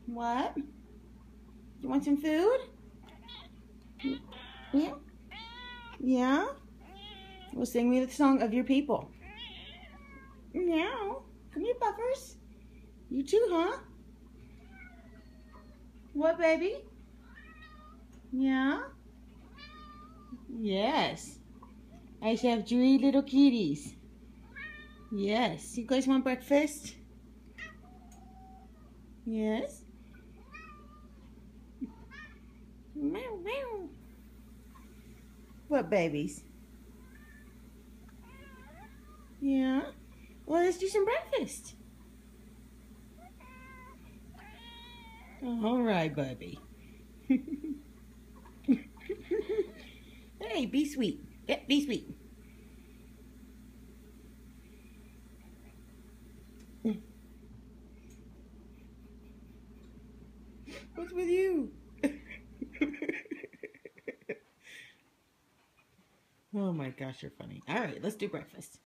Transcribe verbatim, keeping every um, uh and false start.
What? You want some food? Yeah? Yeah? Well, sing me the song of your people. Meow. Come here, Buffers. You too, huh? What, baby? Yeah? Yes. I have three little kitties. Yes. You guys want breakfast? Yes. Meow, meow. What babies? Yeah? Well, let's do some breakfast. All right, Bubby. Hey, be sweet. Yeah, be sweet. What's with you? Oh my gosh, you're funny. All right, let's do breakfast.